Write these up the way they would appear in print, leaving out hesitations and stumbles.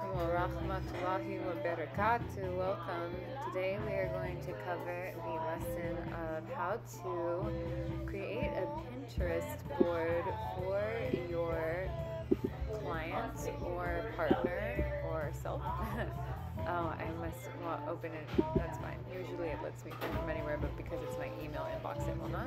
wa rahmatullahi wa barakatuh. Welcome. Today we are going to cover the lesson of how to create a Pinterest board for your client or partner or self. Oh, I must open it. That's fine. Usually it lets me print from anywhere, but because it's my email inbox, it will not.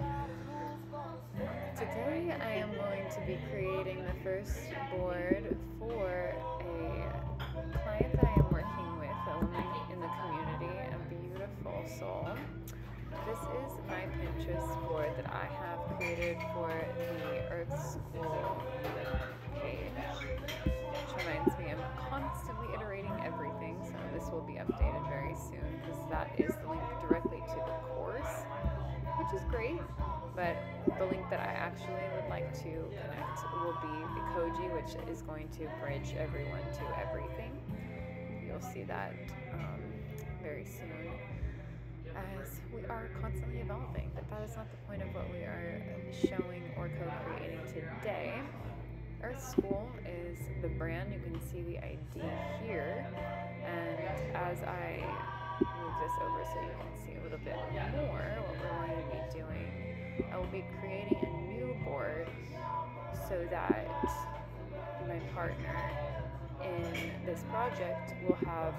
Today I am going to be creating the first board for a client that I am working with, a woman in the community, a beautiful soul. This is my Pinterest board that I have created for the Earth School page, which reminds me I'm constantly iterating everything, so this will be updated very soon because that is the link directly to the course, which is great. But the link that I actually would like to connect will be the Koji, which is going to bridge everyone to everything. You'll see that very soon, as we are constantly evolving. But that is not the point of what we are showing or co-creating today. Earth School is the brand. You can see the ID here. And as I move this over so you can see a little bit more what we're going to be doing, I will be creating a new board so that my partner in this project will have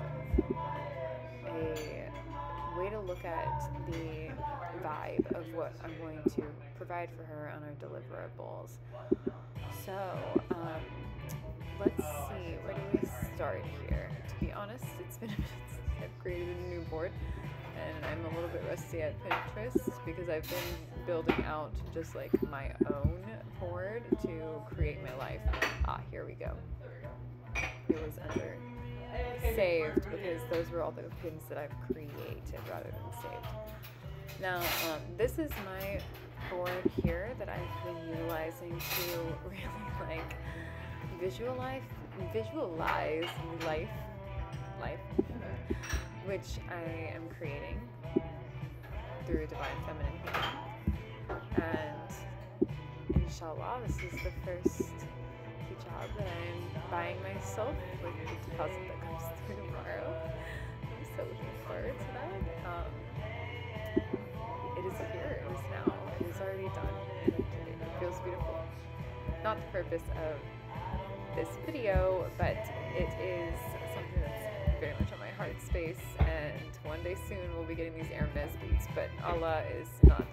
a way to look at the vibe of what I'm going to provide for her on our deliverables. So, let's see, where do we start here? To be honest, it's been a minute since I've created a new board, and I'm a little bit rusty at Pinterest because I've been building out just like my own board to create my life. Here we go. It was under saved because those were all the pins that I've created rather than saved. Now, this is my board here that I've been utilizing to really like visualize life, which I am creating through Divine Feminine Healing. And inshallah, this is the first hijab that I'm buying myself with the deposit that comes through tomorrow. I'm so looking forward to that. It is here, it is now, it is already done, and it feels beautiful. Not the purpose of this video, but it is something that's very much on my heart space, and one day soon we'll be getting these Hermes boots, but Allah is not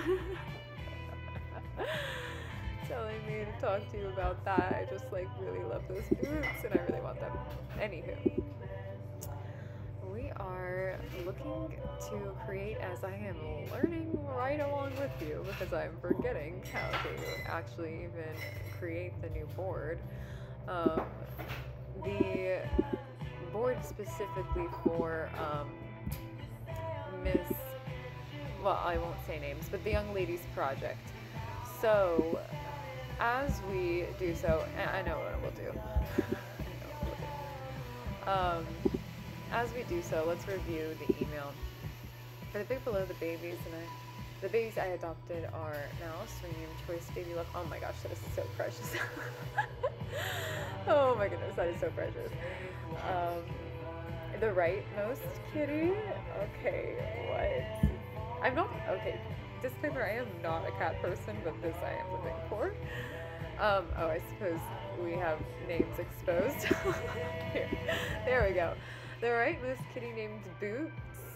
telling me to talk to you about that. I just like really love those boots and I really want them. Anywho, we are looking to create, as I am learning right along with you because I'm forgetting how to actually even create the new board. The board specifically for I won't say names, but the Young Ladies Project. So as we do so, I know what we'll do. As we do so, let's review the email. For the pic below, the babies I adopted are Mouse, renamed Choice Baby Love. Oh my gosh, that is so precious. Oh my goodness, that is so precious. The rightmost kitty. Okay, what? I'm not, okay, disclaimer, I am not a cat person, but this I am living for. I suppose we have names exposed. Here. There we go. The rightmost kitty named Boots.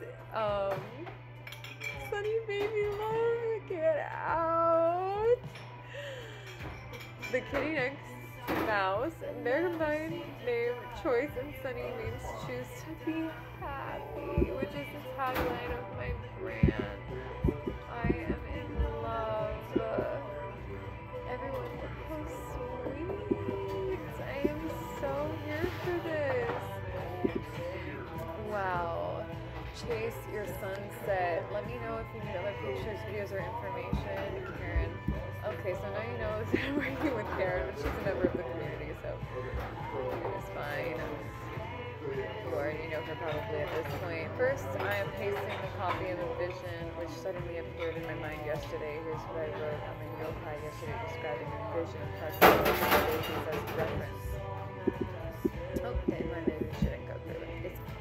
Sunny Baby Love, get out. The kitty next, Mouse. Their combined name, Choice, and Sunny means choose to be happy, which is the tagline of my brand. I am in love. Everyone, look how sweet. I am so here for this. Wow. Chase your sunset. Let me know if you need other pictures, videos, or information. Karen. Okay, so now you know that I'm working with Karen, but she's a member of the community, so it's fine. You already know her probably at this point. First, I am pasting the copy of a vision, which suddenly appeared in my mind yesterday. Here's what I wrote on my notepad yesterday, describing a vision of President as reference. Okay, my baby.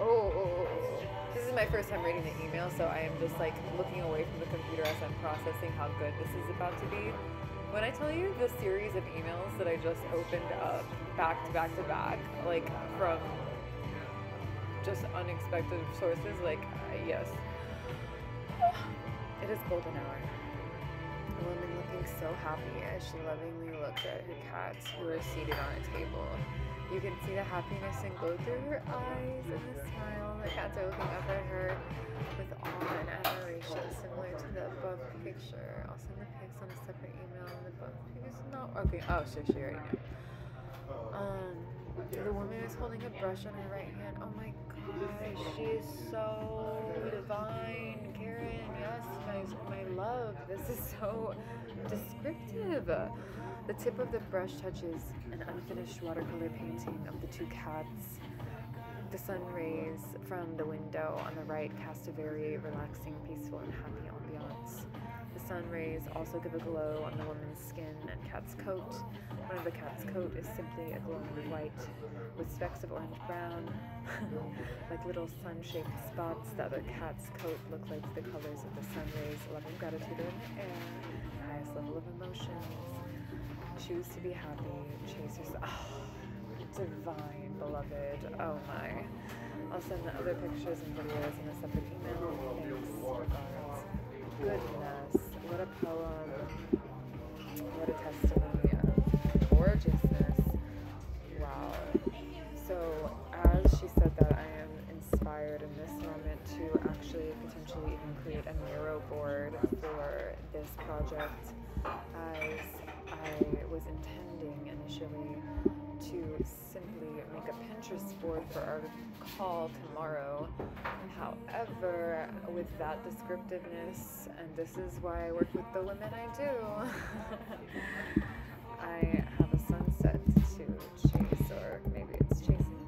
Oh, this is my first time reading the email, so I am just like looking away from the computer as I'm processing how good this is about to be. When I tell you the series of emails that I just opened up back to back to back, like from just unexpected sources, like, yes. It is golden hour. A woman looking so happy as she lovingly looked at her cats who were seated on a table. You can see the happiness and glow through her eyes and the smile. The cats are looking up at her with awe and admiration, similar to the above picture. I'll send the pics on a separate email, and the above pics is not okay. Oh, so she already knew. The woman is holding a brush on her right hand. Oh my gosh, she is so divine. Karen, yes, my love. This is so descriptive. The tip of the brush touches an unfinished watercolor painting of the two cats. The sun rays from the window on the right cast a very relaxing, peaceful, and happy ambiance. The sun rays also give a glow on the woman's skin and cat's coat. One of the cat's coat is simply a glowing white with specks of orange-brown, like little sun-shaped spots. The other cat's coat look like the colors of the sun rays. Love and gratitude are in the air, highest level of emotions. Choose to be happy, chase yourself. Oh, divine, beloved. Oh my. I'll send the other pictures and videos in a separate email. Thanks, regards. Goodness, what a poem. What a testimony of gorgeousness. Wow. So as she said that, I am inspired in this moment to actually potentially even create a Miro board for this project, as I was intending initially to simply make a Pinterest board for our call tomorrow. However, with that descriptiveness, and this is why I work with the women I do, I have a sunset to chase, or maybe it's chasing.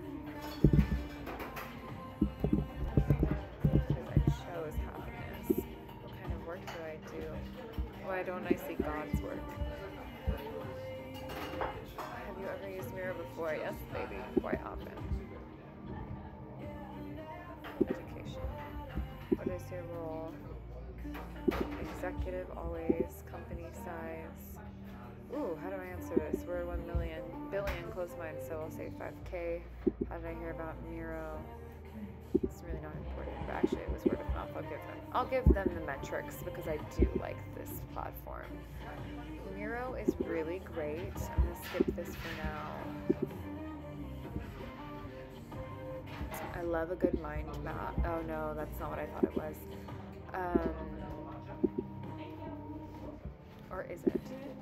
Because I chose happiness. What kind of work do I do? Why don't I see God's work? Have you ever used Miro before? Yes, baby, quite often. Education. What is your role? Executive, always. Company size. Ooh, how do I answer this? We're 1 billion close mind, so I'll say 5K. How did I hear about Miro? It's really not important, but actually it was word of mouth. I'll give them the metrics because I do like this platform. Miro is really great. I'm gonna skip this for now. I love a good mind map. Oh no, that's not what I thought it was. Or is it?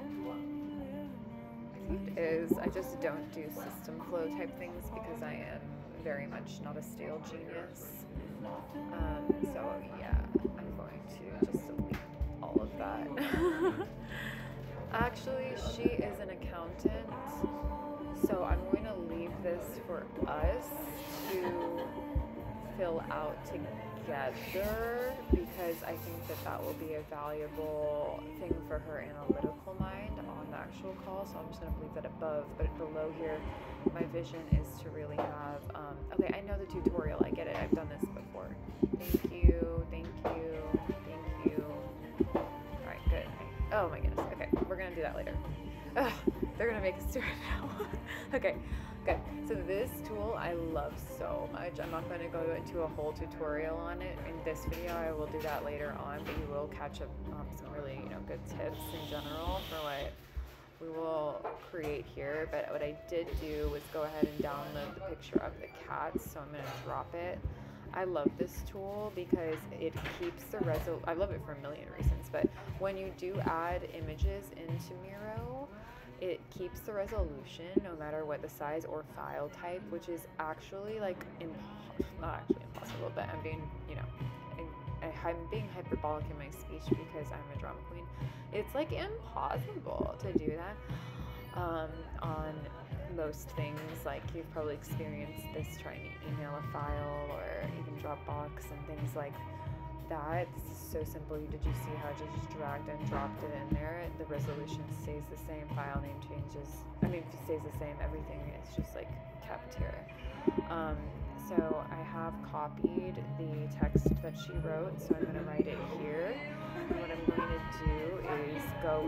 I think it is. I just don't do system flow type things because I am very much not a stale genius. So yeah, I'm going to just delete all of that. Actually, she is an accountant, so I'm going to leave this for us to fill out together, because I think that that will be a valuable thing for her analytical mind on the actual call. So I'm just going to leave that above, but below here, my vision is to really have, okay, I know the tutorial, I get it, I've done this before. Thank you, thank you, thank you. All right, good. Oh my goodness, okay, we're going to do that later. Ugh, they're going to make us do it now. Okay, good. So this tool I love so much. I'm not going to go into a whole tutorial on it in this video. I will do that later on, but you will catch up some really, good tips in general for what we will create here. But what I did do was go ahead and download the picture of the cat, so I'm going to drop it. I love this tool because it keeps the resolution. I love it for a million reasons, but when you do add images into Miro, it keeps the resolution no matter what the size or file type, which is actually like not actually impossible, but I'm being, I'm being hyperbolic in my speech because I'm a drama queen. It's like impossible to do that on most things. Like you've probably experienced this trying to email a file or even Dropbox and things like that. This is so simple. Did you see how I just dragged and dropped it in there? The resolution stays the same, file name changes. I mean, it stays the same, everything is just like kept here. So I have copied the text that she wrote, so I'm going to write it here. And what I'm going to do is go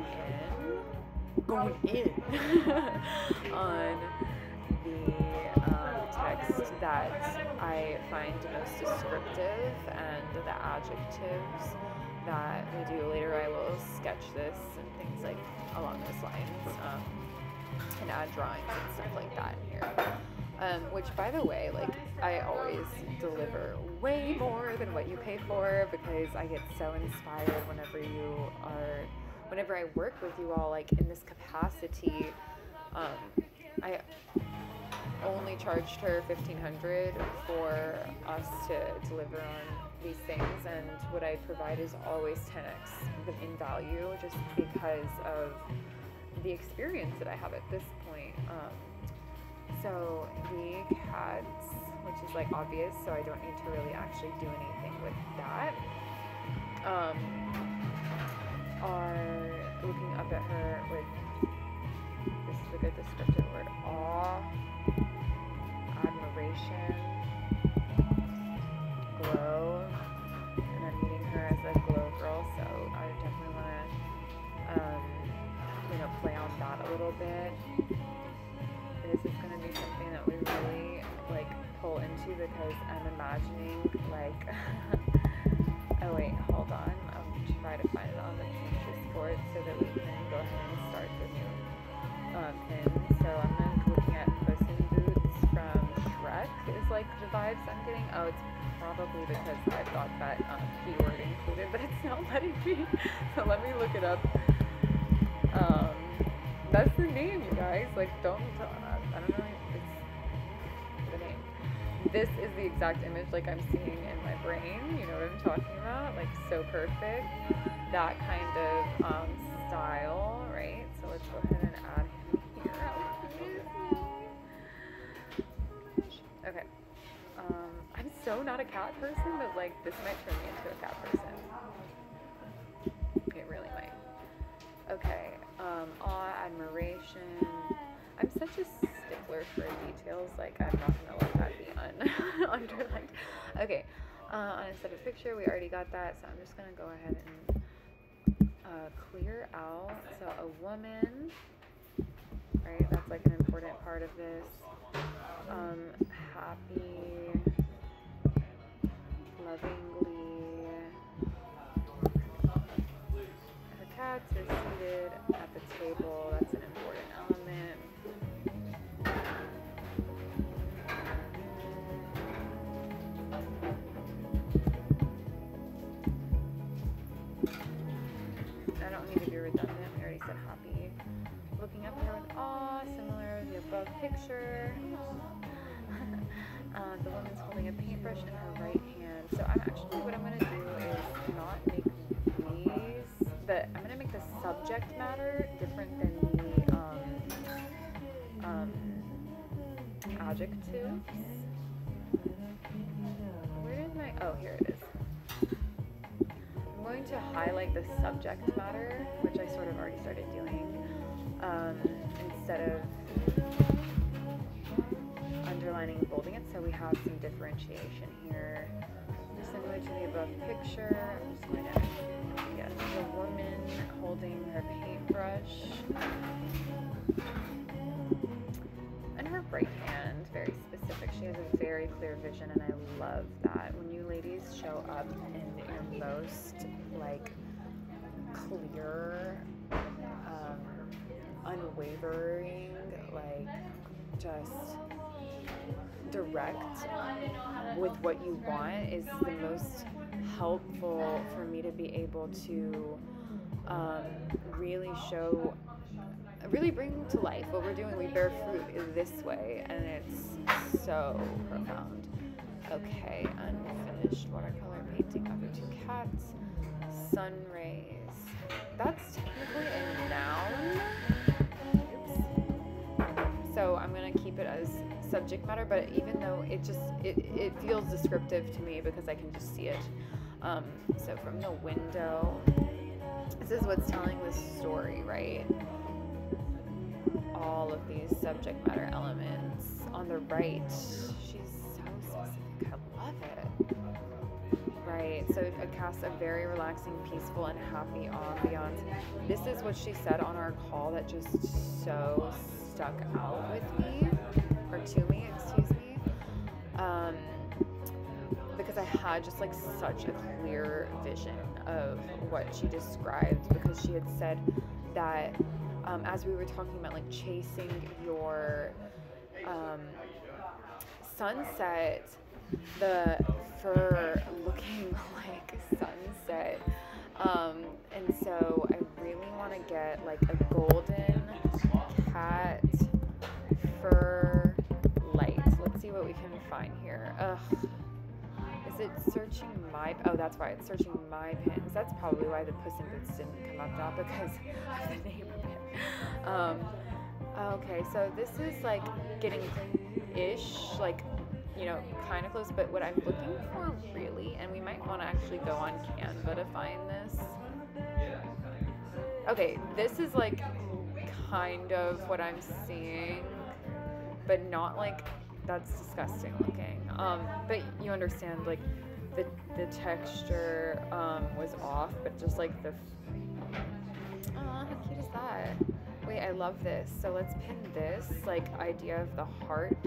in on the text that I find most descriptive and the adjectives that we do. Later I will sketch this and things like along those lines, and add drawings and stuff like that in here. Which, by the way, like, I always deliver way more than what you pay for, because I get so inspired whenever I work with you all, like, in this capacity. I only charged her $1,500 for us to deliver on these things, and what I provide is always 10x in value, just because of the experience that I have at this point. So the cats, which is like obvious, so I don't need to really actually do anything with that, are looking up at her with, this is a good descriptive word, awe, admiration, glow, and I'm meeting her as a glow girl, so I definitely want to, play on that a little bit. This is going to be something that we really, like, pull into, because I'm imagining, like, oh wait, hold on, I'll try to find it on the Pinterest board so that we can go ahead and start the new pin. So I'm looking at Puss in Boots from Shrek is like the vibes I'm getting. Oh, it's probably because I've got that keyword included, but it's not letting me, so let me look it up. That's the name, you guys. Like, I don't know, it's the name. This is the exact image, like, I'm seeing in my brain, you know what I'm talking about? Like, so perfect. That kind of style, right? So let's go ahead and add him here. Okay. I'm so not a cat person, but, like, this might turn me into a cat person. It really might. Okay. Awe, admiration. I'm such a stickler for details, like, I'm not gonna let that be underlined. Okay, on a set of picture, we already got that, so I'm just gonna go ahead and clear out. So a woman, right, that's like an important part of this. Happy, lovingly. Her cats are seated at the table. That's an important element. I don't need to be redundant. We already said happy. Looking up at her with awe, similar to the above picture. The woman's holding a paintbrush in her right hand. So I'm actually, what I'm going to do is not make these, I'm going to make the subject matter different than the adjectives. Where is my, oh, here it is. I'm going to highlight the subject matter, which I sort of already started doing, instead of underlining and bolding it, so we have some differentiation here. Similar to the above picture, I'm just going to, yes, the woman holding her paintbrush in her right hand, very specific. She has a very clear vision, and I love that. When you ladies show up in your most, like, clear, unwavering, like, just direct with what you want is the most helpful for me to be able to really bring to life what we're doing. We bear fruit in this way, and it's so profound. Okay, unfinished watercolor painting of the two cats. Sun rays. That's technically a noun. Oops. So I'm gonna keep it as subject matter, but even though it feels descriptive to me because I can just see it. So from the window, this is what's telling the story, right? All of these subject matter elements. On the right, she's so right? So it casts a very relaxing, peaceful, and happy ambiance. This is what she said on our call that just so stuck out with me, or to me, excuse me. Because I had just like such a clear vision of what she described, because she had said that as we were talking about like chasing your sunset, the fur looking like sunset, and so I really want to get like a golden cat fur light. Let's see what we can find here. Is it searching my, oh, that's why it's searching my pins. That's probably why the Puss in Boots didn't come up, not because of the name of it. Okay, so this is like getting ish, like, you know, kind of close, but what I'm looking for really, and we might want to actually go on Canva to find this. Okay, this is like kind of what I'm seeing, but not like, that's disgusting looking. But you understand, like the texture was off, but just like the, oh, how cute is that? Wait, I love this. So let's pin this like idea of the heart.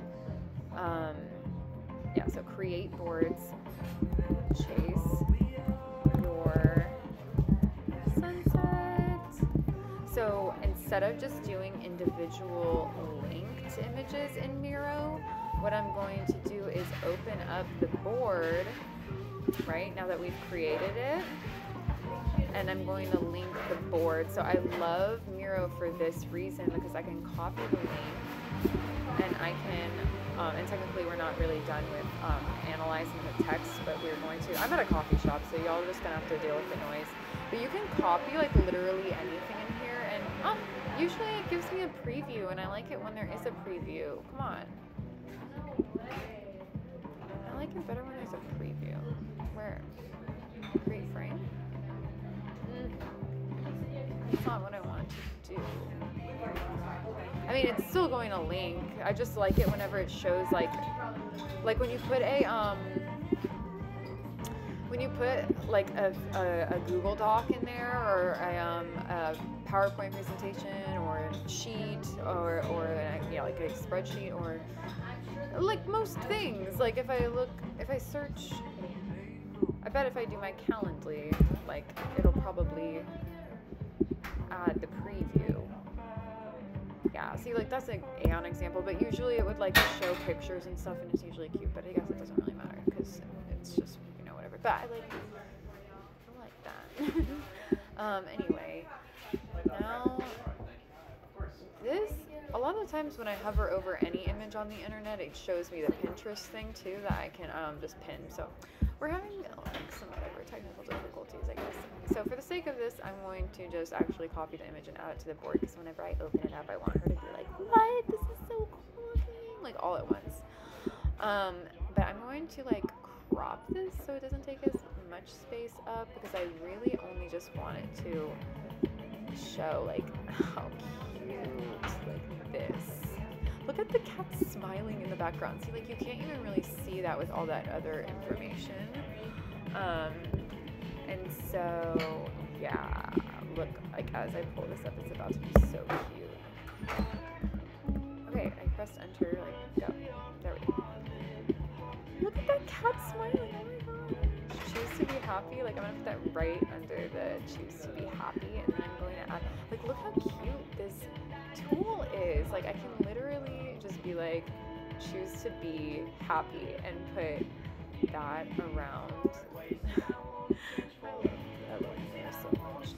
Yeah, so create boards, chase your sunset. So instead of just doing individual linked images in Miro, what I'm going to do is open up the board, right, now that we've created it, and I'm going to link the board. So I love Miro for this reason, because I can copy the link, and I can, and technically we're not really done with analyzing the text, but we're going to, I'm at a coffee shop, so y'all are just gonna have to deal with the noise. But you can copy like literally anything in here, and usually it gives me a preview, and I like it when there is a preview. Come on. I like it better when there's a preview. Where? Create frame? That's not what I want to do. I mean, it's still going to link. I just like it whenever it shows like when you put a a Google Doc in there, or a PowerPoint presentation, or a sheet, or like a spreadsheet, or like most things. Like if I search, I bet if I do my Calendly, like it'll probably add the preview. Yeah, see, like that's an example, but usually it would like show pictures and stuff, and it's usually cute, but I guess it doesn't really matter because it's just, you know, whatever. But I like that. Anyway, now this, a lot of the times when I hover over any image on the internet, it shows me the Pinterest thing too that I can just pin. So we're having like some whatever technical difficulties, I guess. So for the sake of this, I'm going to just actually copy the image and add it to the board, because whenever I open it up, I want her to be like, what? This is so cool looking, like all at once. But I'm going to like crop this so it doesn't take as much space up, because I really only just want it to show like how cute, like this. Look at the cat smiling in the background. See, like you can't even really see that with all that other information. And so, yeah, look, like as I pull this up, it's about to be so cute. Okay, I pressed enter, like, go. There we go. Look at that cat smiling, oh my gosh. Choose to be happy, like I'm gonna put that right under the choose to be happy, and then I'm going to add, like look how cute this tool is. Like I can literally just be like, choose to be happy, and put that around. I love her so much.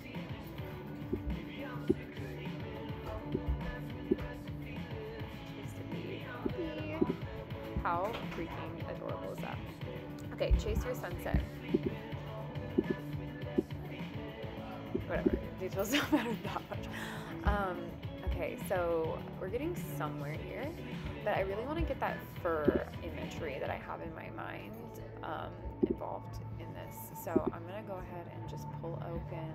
Choose to be happy. How freaking adorable is that? Okay, chase your sunset. Whatever, details don't matter that much. Okay, so we're getting somewhere here, but I really want to get that fur imagery that I have in my mind involved in this. So I'm going to go ahead and just pull open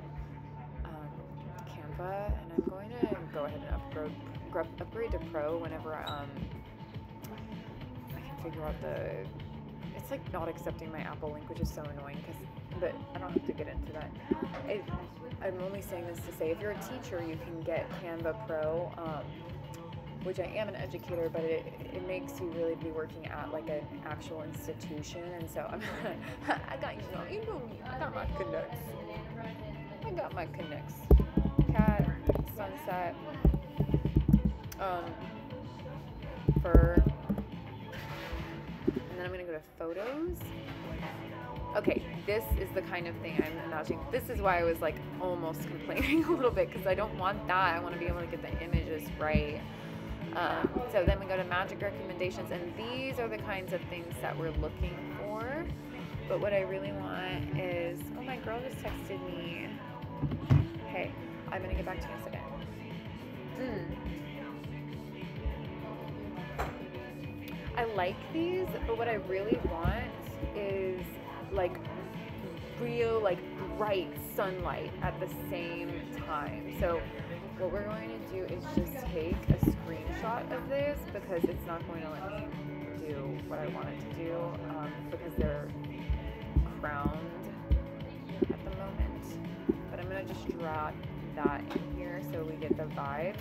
Canva, and I'm going to go ahead and upgrade to Pro whenever I can figure out the it's like not accepting my Apple link, which is so annoying, but I don't have to get into that. I'm only saying this to say, if you're a teacher, you can get Canva Pro, which I am an educator, but it makes you really be working at like an actual institution. And so I got, you know me, I got my connects. Cat, sunset, fur, and then I'm gonna go to photos. Okay, this is the kind of thing I'm imagining. This is why I was like almost complaining a little bit, because I don't want that. I want to be able to get the images right. So then we go to magic recommendations, and these are the kinds of things that we're looking for. But what I really want is, oh, my girl just texted me. Hey, I'm gonna get back to you in a second. I like these, but what I really want is like real, like bright sunlight at the same time. So what we're going to do is just take a screenshot of this, because it's not going to let me do what I want it to do, because they're crowned at the moment. But I'm going to just drop that in here so we get the vibes.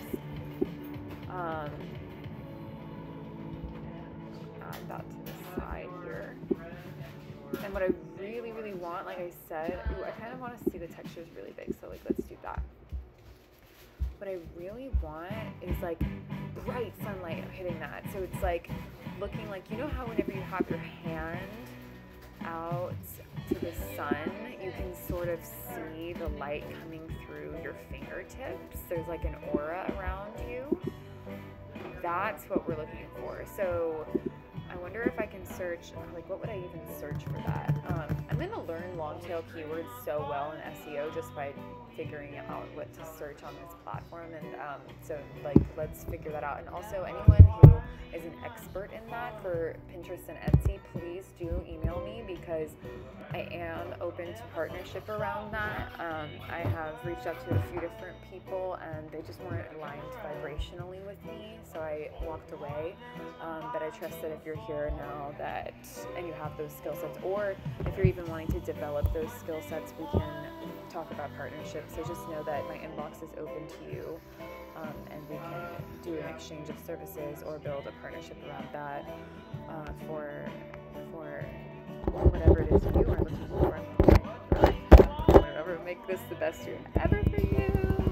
Add that to the side here. And what I really, really want, like I said, I kind of want to see the textures really big, so like let's do that. What I really want is like bright sunlight hitting that. So it's like looking like, you know how whenever you have your hand out to the sun, you can sort of see the light coming through your fingertips. There's like an aura around you. That's what we're looking for. So I wonder if I can search, like what would I even search for that? I'm going to learn long tail keywords so well in SEO just by figuring out what to search on this platform, and so like let's figure that out. And also anyone who is an expert in that for Pinterest and Etsy, please do email me, because I am open to partnership around that. I have reached out to a few different people and they just weren't aligned vibrationally with me, so I walked away. But I trust that if you're here now and you have those skill sets, or if you're even wanting to develop those skill sets, we can talk about partnerships. So just know that my inbox is open to you, and we can do an exchange of services or build a partnership around that for whatever it is you are looking for. Whatever, make this the best year ever for you.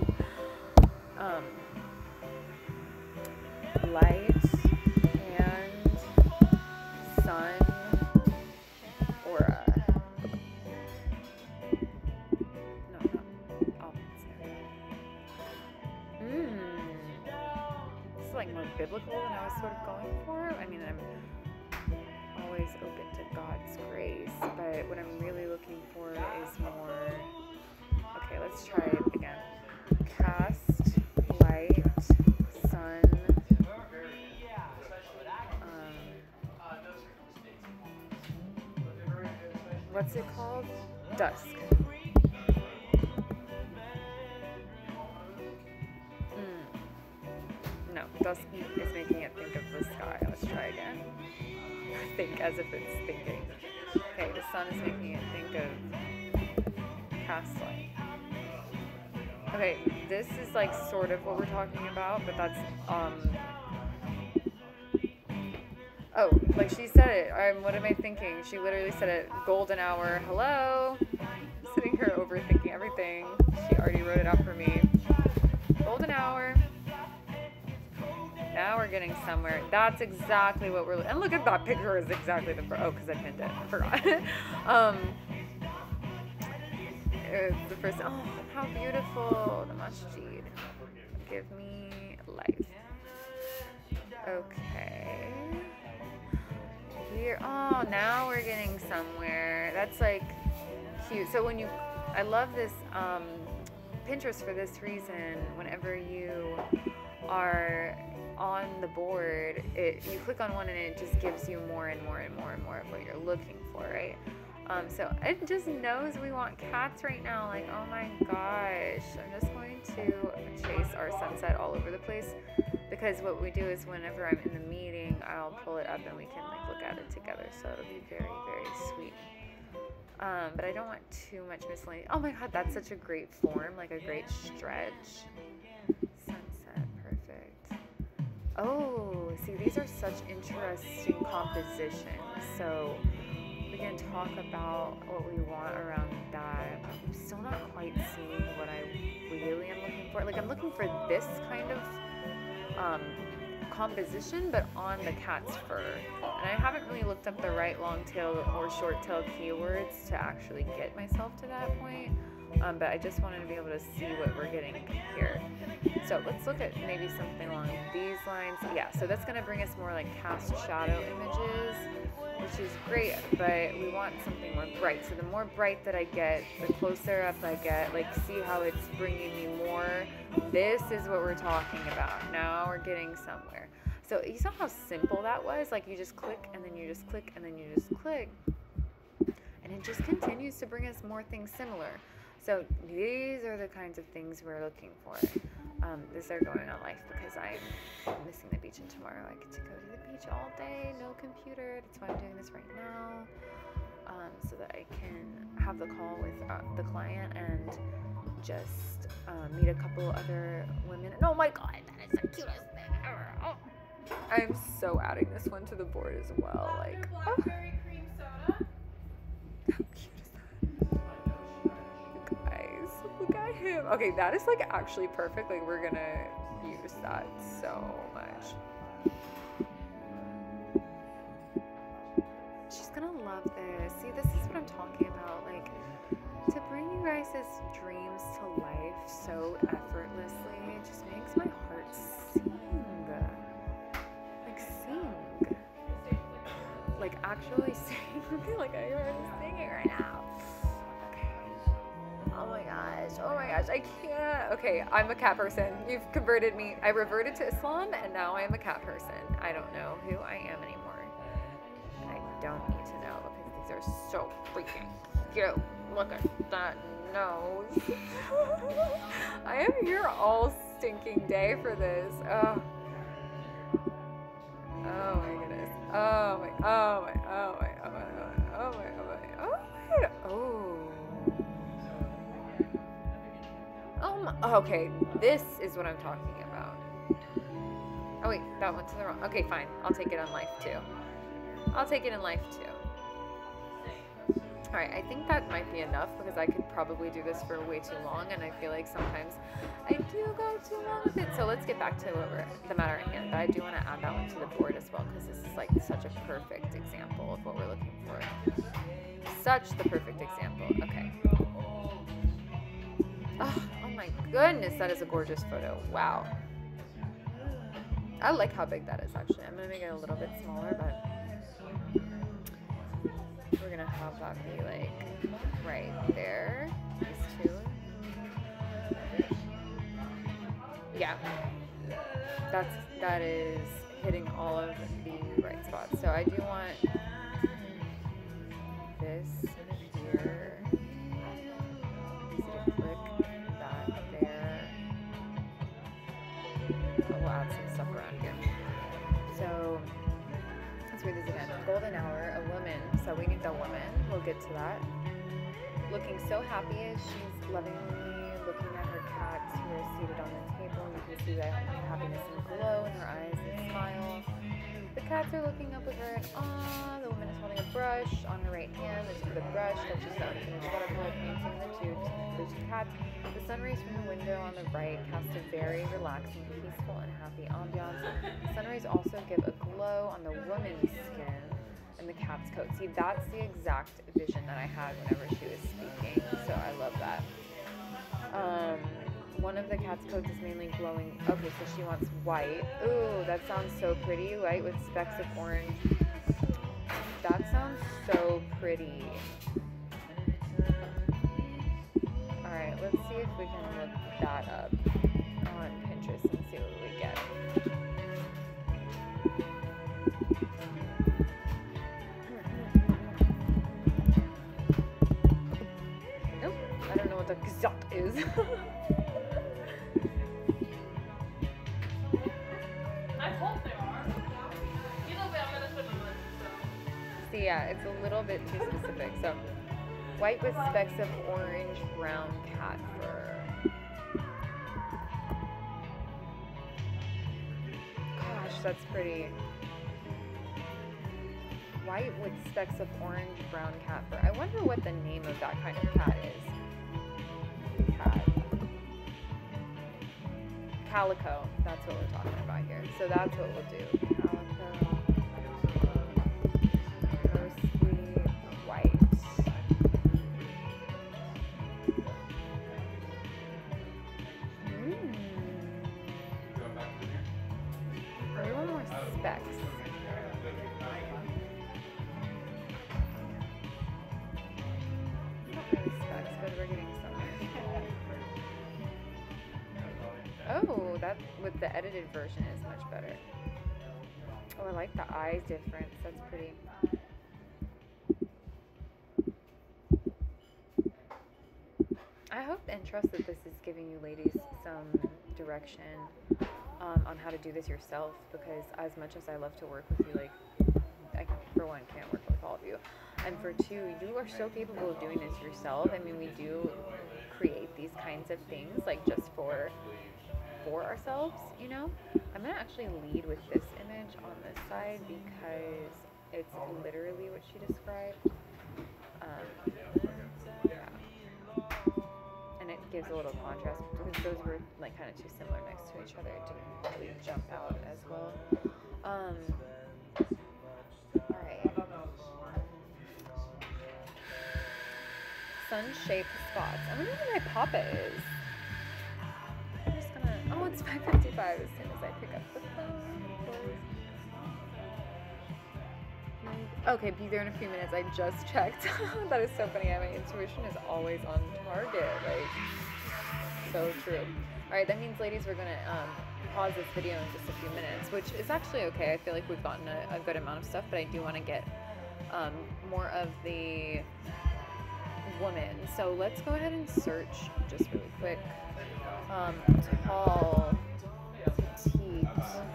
Light and sun aura. No, not opposite. This is like more biblical than I was sort of going for. I mean, I'm always open to God's grace, but what I'm really looking for is more. Okay, let's try it again. Cast, light, sun. What's it called? Dusk. No, dusk is making it think of the sky. Let's try again. Think as if it's thinking. Okay, the sun is making it think of cast light. Okay, this is like sort of what we're talking about, but that's oh, like she said it. What am I thinking? She literally said it. Golden hour. Hello. Sitting here overthinking everything. She already wrote it out for me. Golden hour. Now we're getting somewhere. That's exactly what we're. And look at that picture. Is exactly the. Oh, because I pinned it. I forgot. It's the first. Oh, how beautiful. The masjid. Give me life. Okay. Here. Oh, now we're getting somewhere. That's like cute. So when I love this Pinterest for this reason. Whenever you are on the board, you click on one and it just gives you more and more and more and more of what you're looking for, right? So it just knows we want cats right now. Like, oh my gosh, I'm just going to chase our sunset all over the place, because because what we do is whenever I'm in the meeting, I'll pull it up and we can like look at it together. So it'll be very, very sweet. But I don't want too much miscellaneous. Oh my God, that's such a great form, like a great stretch. Sunset, perfect. Oh, see, these are such interesting compositions. So we can talk about what we want around that. I'm still not quite seeing what I really am looking for. Like I'm looking for this kind of composition, but on the cat's fur. And I haven't really looked up the right long tail or short tail keywords to actually get myself to that point. But I just wanted to be able to see what we're getting here. So let's look at maybe something along these lines. Yeah, so that's going to bring us more like cast shadow images, which is great, but we want something more bright. So the more bright that I get, the closer up I get, like see how it's bringing me more. This is what we're talking about. Now we're getting somewhere. So you saw how simple that was? Like you just click and then you just click and then you just click. And it just continues to bring us more things similar. So these are the kinds of things we're looking for. These are going on life because I'm missing the beach and tomorrow I get to go to the beach all day, no computer. That's why I'm doing this right now, so that I can have the call with the client and just meet a couple other women. And oh my God, that is the cutest thing ever. Oh. I'm so adding this one to the board as well. Like, oh. Blackberry cream soda. How cute is that? You guys, look at him. Okay, that is like actually perfect. Like we're gonna use that so much. She's gonna love this. See, this is what I'm talking about. Like to bring you guys' dreams to life so effortlessly, it just makes my heart sing. Like sing. Like actually sing. Like I heard singing right now. Oh my gosh, I can't. Okay, I'm a cat person. You've converted me. I reverted to Islam and now I am a cat person. I don't know who I am anymore. And I don't need to know because these are so freaking cute. Look at that nose. I am here all stinking day for this. Oh. Oh my goodness. Oh my, oh my, oh my, oh my, oh my, oh my, oh my, oh. Okay, this is what I'm talking about. Oh wait, that went to the wrong. Okay, fine. I'll take it on life too. I'll take it in life too. Alright, I think that might be enough because I could probably do this for way too long and I feel like sometimes I do go too long with it. So let's get back to the matter at hand. But I do want to add that one to the board as well because this is like such a perfect example of what we're looking for. Such the perfect example. Okay. Oh my goodness, that is a gorgeous photo. Wow. I like how big that is actually. I'm going to make it a little bit smaller, but we're going to have that be like right there. These two. Yeah. That is hitting all of the right spots. So I do want this here. We'll add some stuff around here. So let's read this again. Golden hour, a woman. So we need the woman. We'll get to that. Looking so happy as she's lovingly looking at her cats who are seated on the table. You can see the happiness and glow in her eyes and smile. The cats are looking up with her in awe. The woman is holding a brush on her right hand. The tip of the brush touches the unfinished watercolor painting the two cats. The sun rays from the window on the right cast a very relaxing, peaceful, and happy ambiance. The sun rays also give a glow on the woman's skin and the cat's coat. See, that's the exact vision that I had whenever she was speaking. So I love that. One of the cat's coats is mainly glowing. Okay, so she wants white. Ooh, that sounds so pretty. White with specks of orange. That sounds so pretty. Alright, let's see if we can look that up on Pinterest and see what we get. Nope, I don't know what the gzop is. yeah, it's a little bit too specific. So, white with specks of orange brown cat fur. Gosh, that's pretty. White with specks of orange brown cat fur. I wonder what the name of that kind of cat is. Cat. Calico. That's what we're talking about here. So that's what we'll do. Calico. Mostly white. We want more specs. Not really specs, but we're getting somewhere. Oh, that with the edited version is much better. Oh, I like the eyes difference. That's pretty. I hope and trust that this is giving you ladies some direction on how to do this yourself, because as much as I love to work with you, like, I, for one, can't work with all of you, and for two, you are so capable of doing this yourself. I mean, we do create these kinds of things, like, just for ourselves, you know? I'm gonna actually lead with this image on this side because it's literally what she described. Yeah. And it gives a little contrast because those were like kind of too similar next to each other. It didn't really jump out as well. Alright. Sun-shaped spots. I wonder where my papa is. I'm just gonna, oh, it's 5:55 as soon as I pick up the phone. Okay, be there in a few minutes. I just checked. That is so funny. My intuition is always on target. Like, so true. All right, that means, ladies, we're gonna pause this video in just a few minutes, which is actually okay. I feel like we've gotten a good amount of stuff, but I do want to get more of the woman. So let's go ahead and search just really quick. Tall, petite,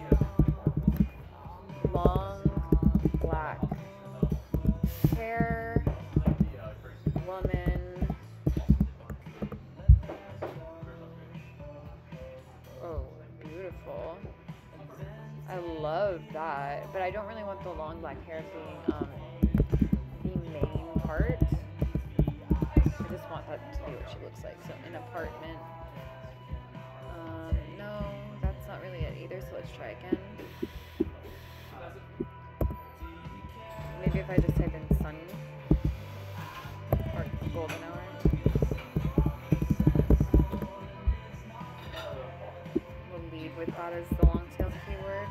long, black hair, woman. Oh, beautiful. I love that, but I don't really want the long black hair being the main part. I just want that to be what she looks like. So an apartment. No, that's not really it either, so let's try again. Maybe if I just type in sun or golden hour. We'll lead with that as the long tail keyword.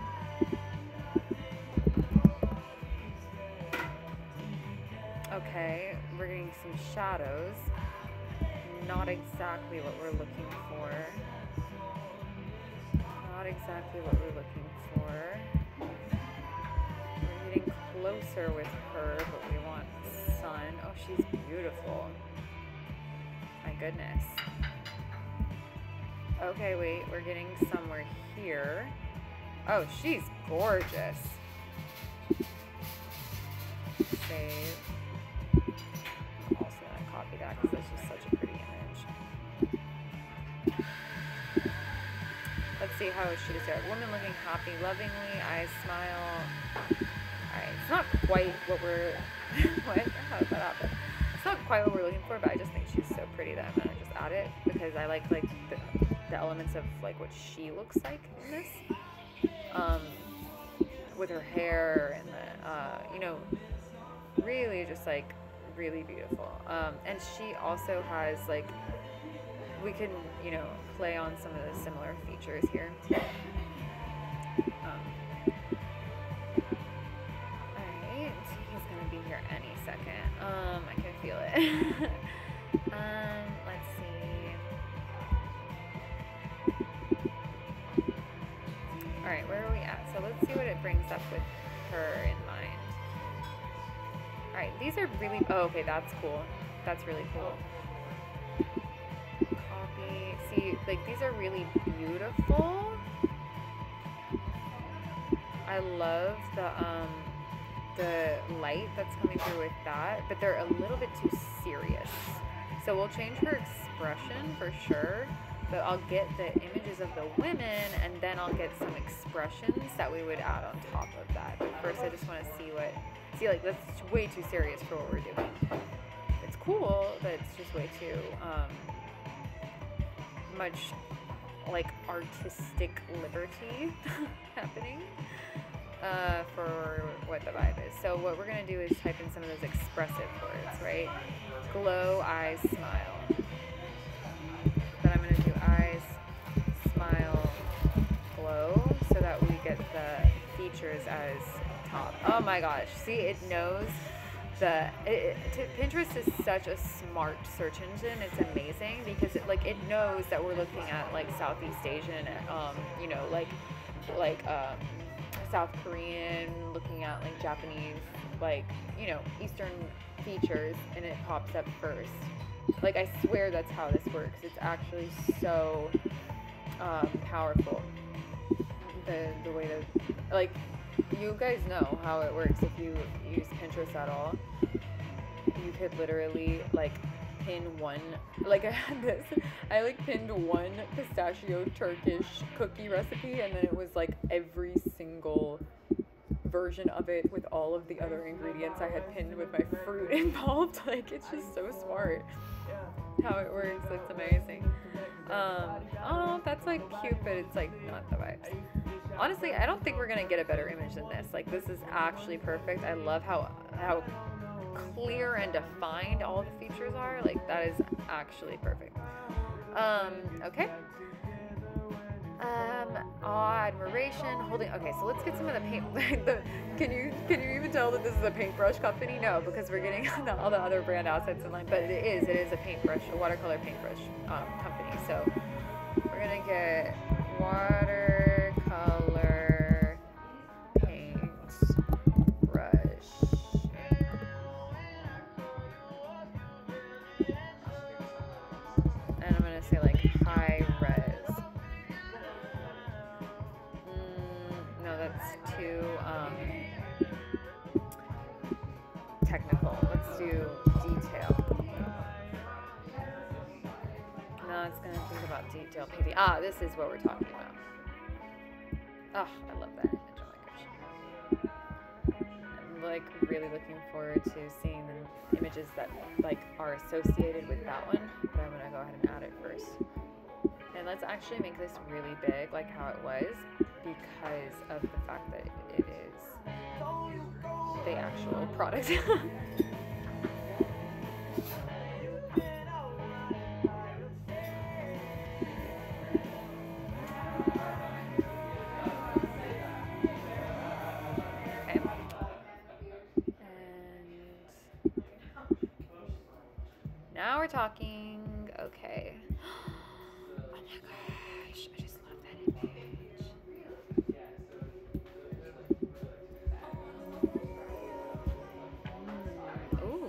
Okay, we're getting some shadows. Not exactly what we're looking for. Not exactly what we're looking for. We're getting closer with her, but we want sun. Oh, she's beautiful. My goodness. Okay, wait, we're getting somewhere here. Oh, she's gorgeous. Save. I'm also gonna copy that because that's just such a pretty image. Let's see how she described. Woman looking happy, lovingly, eyes smile. Alright, it's not quite what we're what? How did that happen? It's not quite what we're looking for, but I just think she's so pretty that I'm gonna just add it because I like the elements of like what she looks like in this. With her hair and the you know, really just like really beautiful. And she also has like, we can, you know, play on some of the similar features here. Alright, he's gonna be here any second. I can feel it. Let's see. Alright, where are we at? So let's see what it brings up with her in mind. Alright, these are really, oh, okay, that's cool. That's really cool. Copy. See, like, these are really beautiful. I love the, the light that's coming through with that, but they're a little bit too serious. So we'll change her expression for sure, but I'll get the images of the women and then I'll get some expressions that we would add on top of that. But first I just want to see like that's way too serious for what we're doing. It's cool, but it's just way too much like artistic liberty happening for what the vibe is. So what we're gonna do is type in some of those expressive words, right? Glow, eyes, smile. Then I'm gonna do eyes, smile, glow, so that we get the features as top. Oh my gosh, see, it knows Pinterest is such a smart search engine. It's amazing because it knows that we're looking at like Southeast Asian, you know, like South Korean, looking at like Japanese, like, you know, Eastern features, and it pops up first. Like, I swear that's how this works. It's actually so powerful. The way that, like, you guys know how it works. If you use Pinterest at all, you could literally like pin one, like I had this, I like pinned one pistachio Turkish cookie recipe, and then it was like every single version of it with all of the other ingredients I had pinned with my fruit involved. Like, it's just so smart how it works. It's amazing. Oh, that's like cute, but it's like not the vibes. Honestly, I don't think we're gonna get a better image than this. Like, this is actually perfect. I love how clear and defined all the features are. Like, that is actually perfect. Okay. Admiration, holding. Okay, so let's get some of the paint. Can you even tell that this is a paintbrush company? No, because we're getting all the other brand assets in line. But it is a paintbrush, a watercolor paintbrush company. So we're gonna get watercolor paintbrush. And I'm gonna say like high res. No, that's too technical. Let's do detail. No, it's gonna think about detail painting. Ah, this is what we're talking about. Oh, I love that image. Oh my gosh. I'm like really looking forward to seeing the images that like are associated with that one, but I'm gonna go ahead and add it first. And let's actually make this really big, like how it was, because of the fact that it is the actual product. Now we're talking. Okay. Oh my gosh, I just love that image. Ooh.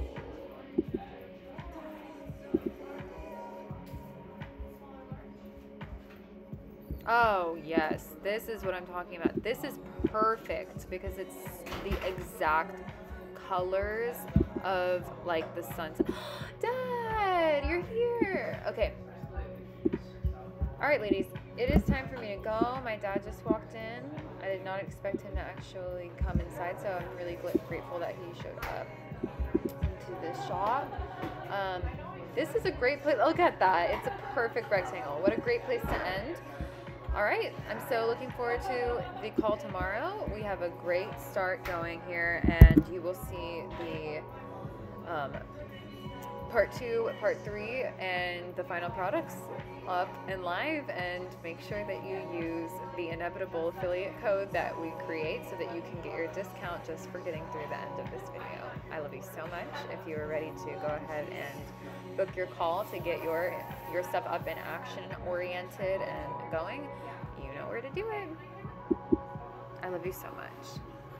Oh yes, this is what I'm talking about. This is perfect because it's the exact colors of like the sunset. Dad, you're here. Okay. All right, ladies, it is time for me to go. My dad just walked in. I did not expect him to actually come inside, so I'm really grateful that he showed up into this shop. This is a great place. Look at that. It's a perfect rectangle. What a great place to end. All right, I'm so looking forward to the call tomorrow. We have a great start going here, and you will see the part 2, part 3, and the final products up and live. And make sure that you use the inevitable affiliate code that we create so that you can get your discount just for getting through the end of this video. I love you so much. If you are ready to go ahead and book your call to get your stuff up in action, oriented and going, you know where to do it. I love you so much.